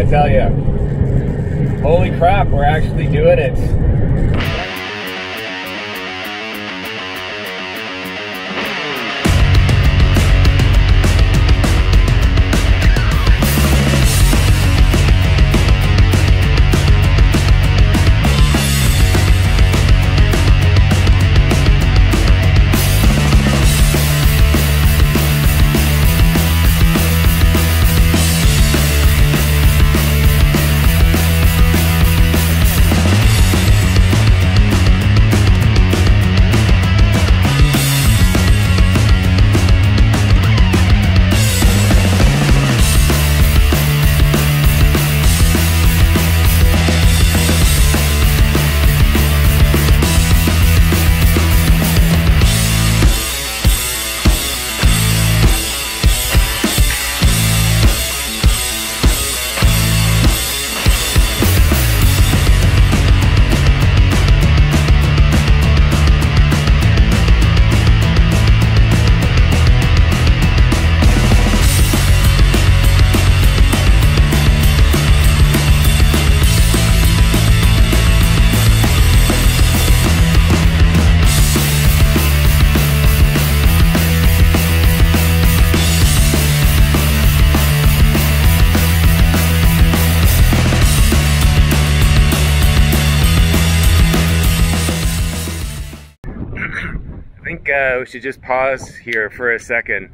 tell you. Holy crap, we're actually doing it. I think we should just pause here for a second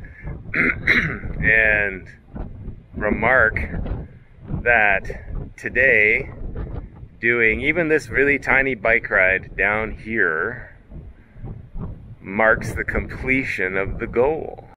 and remark that today, doing even this really tiny bike ride down here marks the completion of the goal.